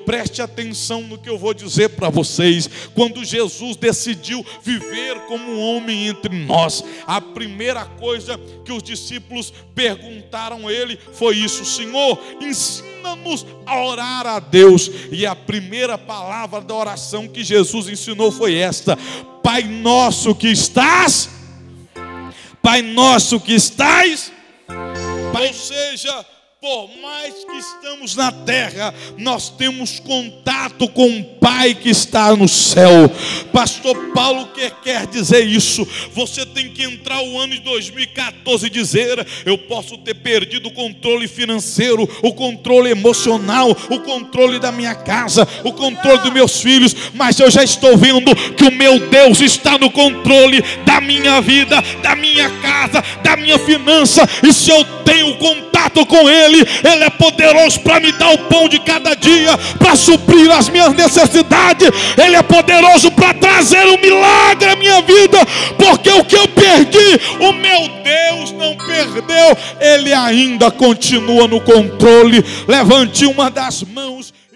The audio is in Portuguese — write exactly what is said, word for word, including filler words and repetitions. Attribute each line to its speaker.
Speaker 1: preste atenção no que eu vou dizer para vocês. Quando Jesus decidiu viver como um homem entre nós, a primeira coisa que os discípulos perguntaram a ele foi isso: Senhor, ensina-nos a orar a Deus. E a primeira palavra da oração que Jesus ensinou foi esta: Pai nosso que estás, Pai nosso que estás. Ou seja, por mais que estamos na terra, nós temos contato com o Pai que está no céu. Pastor Paulo quer, quer dizer isso. Você tem que entrar o ano de dois mil e quatorze e dizer: eu posso ter perdido o controle financeiro, o controle emocional, o controle da minha casa, o controle dos meus filhos, mas eu já estou vendo que o meu Deus está no controle da minha vida, da minha casa, da minha finança. E se eu tenho contato com Ele, Ele é poderoso para me dar o pão de cada dia, para suprir as minhas necessidades. Ele é poderoso para trazer um milagre à minha vida, porque o que eu perdi, o meu Deus não perdeu. Ele ainda continua no controle. Levante uma das mãos.